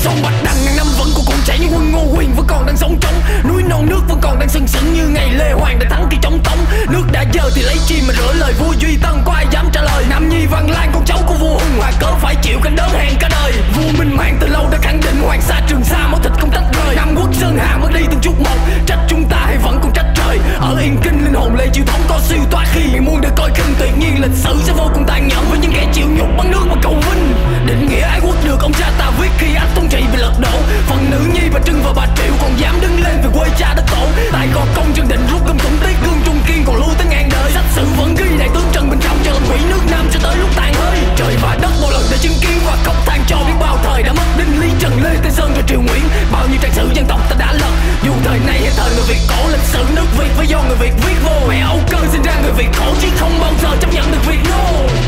Sông Bạch Đằng ngàn năm vẫn còn cuộn chảy, những quân Ngô Quyền vẫn còn đang sống trống. Núi non nước vẫn còn đang sừng sững như ngày Lê Hoàng đã thắng khi chống Tống. Nước đã dơ thì lấy chi mà rửa lời vua Duy Tân, có ai dám trả lời. Nam Nhi Văn Lang con cháu của vua Hùng Hòa cớ phải chịu cảnh đớn hèn cả đời. Vua Minh Mạng từ lâu đã khẳng định Hoàng Sa Trường Sa máu thịt không tách rời. Nam Quốc Sơn Hà mất đi từng chút một, trách chúng ta hay vẫn còn trách trời. Ở Yên Kinh linh hồn Lê Chiêu Thống có siêu toa khi muôn đời coi khinh. Tuyệt nhiên lịch sử sẽ vô cùng tàn nhẫn với những kẻ chịu nhục bằng nước mà cầu vinh. Định nghĩa ái quốc được ông cha ta viết khi ách thống trị bị lật đổ. Phần nữ nhi bà Trưng và bà Triệu còn dám đứng lên về quê cha đất tổ. Tại gò công chân định rút gươm thủng tiết gương Trung Kiên còn lưu tới ngàn đời. Sách sử vẫn ghi đại tướng Trần Bình Trọng cho quỷ nước Nam cho tới lúc tàn hơi. Trời và đất một lần đã chứng kiến và khóc than cho biết bao thời đã mất. Đinh Lý Trần Lê Tây Sơn và Triều Nguyễn, bao nhiêu trang sử dân tộc ta đã lật. Dù thời nay hay thời người Việt cổ, lịch sử nước Việt phải do người Việt viết vô. Mẹ Âu Cơ sinh ra người Việt khổ chứ không bao giờ chấp nhận được việc nô.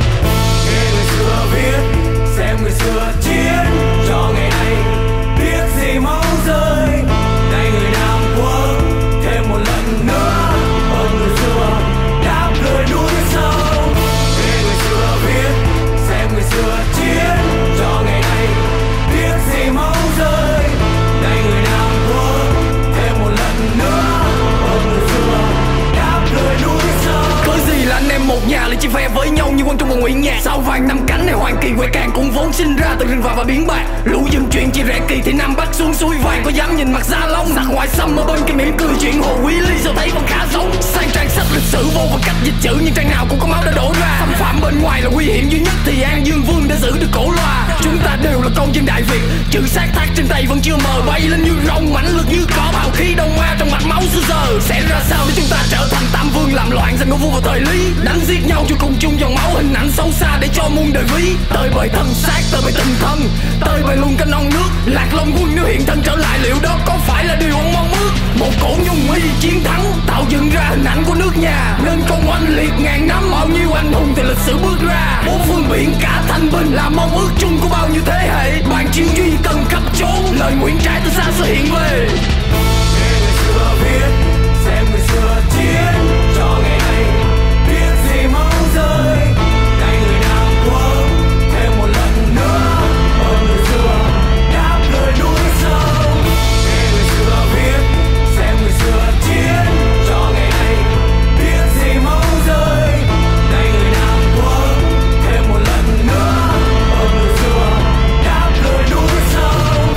Nghe người xưa viết, xem người xưa chiến, cho ngày nay biết gì máu rơi. Nay người Nam Quốc thêm một lần nữa hơn người xưa đáp lời núi sâu. Nghe người xưa viết, xem người xưa chiến, cho ngày nay biết gì máu rơi. Nay người Nam Quốc thêm một lần nữa hơn người xưa đáp lời núi sâu. Có gì là anh em một nhà lại chia phe với nhau như Quang Trung và Nguyễn Nhạc. Sao vàng năm cánh này Hoàng Kỳ Huệ Càng cũng vốn sinh ra từ rừng vàng và biển bạc. Lũ dân chuyện chia rẽ kỳ thì Nam Bắc xuống suối vàng, có dám nhìn mặt Gia Long sặc ngoại xâm ở bên kia mỉm cười chuyện Hồ Quý Ly sao thấy vẫn khá giống. Sang trang sách lịch sử vô và cách dịch chữ nhưng trang nào cũng có máu đã đổ ra. Xâm phạm bên ngoài là nguy hiểm duy nhất thì An Dương Vương đã giữ được cổ loa. Chúng ta đều là con dân Đại Việt, chữ xác thác trên tay vẫn chưa mờ. Bay lên như rồng mãnh lực như cỏ, bào khí đông ma trong mạch máu xưa giờ. Sẽ ra sao để chúng ta trở thành Tam Vương làm loạn giành ngôi vua vào thời Lý, đánh giết nhau cho cùng chung dòng máu, hình ảnh xấu xa để cho muôn đời ví. Tới bởi thân xác, tới bởi tình thân, tới bởi luôn canh non nước. Lạc Long Quân nếu hiện thân trở lại, liệu đó có phải là điều ông mong ước? Một cổ nhung huy chiến thắng tạo dựng ra hình ảnh của nước nhà, nên công oanh liệt ngàn năm bao nhiêu anh hùng từ lịch sử bước ra. Bốn phương biển cả thanh bình là mong ước chung của bao nhiêu thế hệ. Bàn chiêu duy cần khắp chốn, lời nguyện trái từ xa sẽ hiện về. Nghe người xưa viết, xem người xưa chiến, cho ngày nay biết gì máu rơi. Nay người Nam Quốc thêm một lần nữa hơn người xưa đáp lời núi sâu. Nghe người xưa viết, xem người xưa chiến, cho ngày nay biết gì máu rơi. Nay người Nam Quốc thêm một lần nữa hơn người xưa đáp lời núi sâu.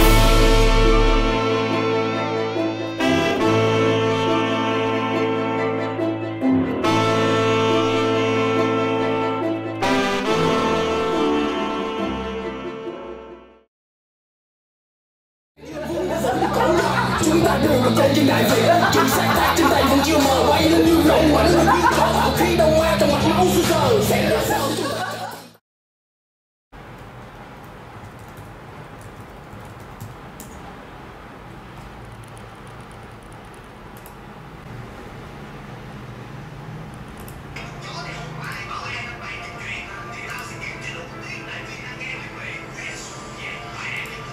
Chúng ta đều là con dân Đại Việt, chữ sáng tác trên tay vẫn chưa mờ. Bay lên như rồng mãnh lực như cỏ, bào khí đông ma trong mạch máu xưa giờ.